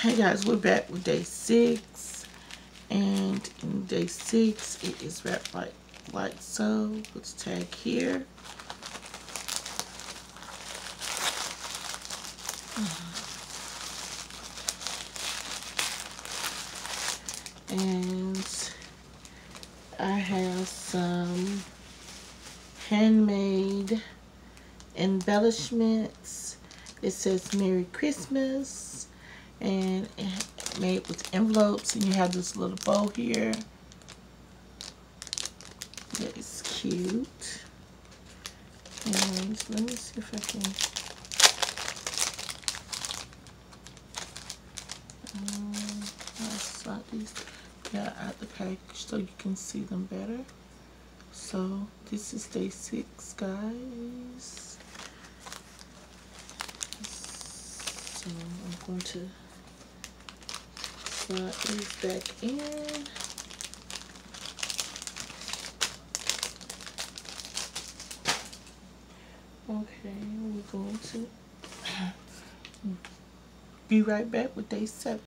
Hey guys, we're back with day 6, and in day 6 it is wrapped like so with the tag here. And I have some handmade embellishments. It says Merry Christmas, and made with envelopes, and you have this little bow here that is cute. And let me see if I can I'll slide these out the package so you can see them better. So this is day 6, guys. So I'm going to slide these back in. Okay, we're going to be right back with day 7.